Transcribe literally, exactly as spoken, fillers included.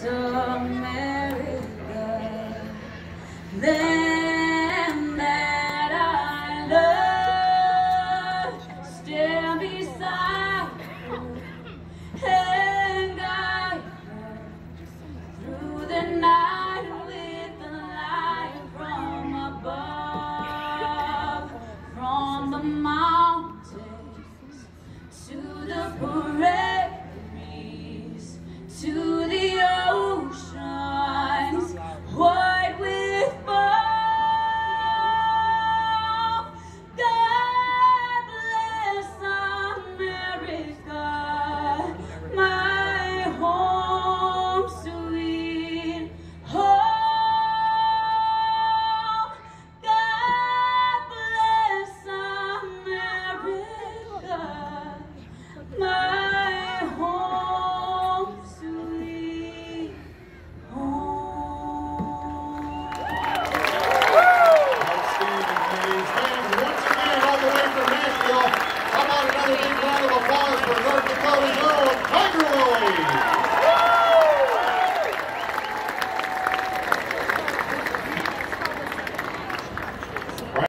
America, land that I love, stand beside her and guide her through the night with the light from above, from the mountains to the prairies, to the oceans, white with foam. God bless America, my home sweet home. God bless America, my home sweet home. Outstanding, ladies. Fans, once again, all the way from Nashville, how about another big round of applause for North Dakota girls?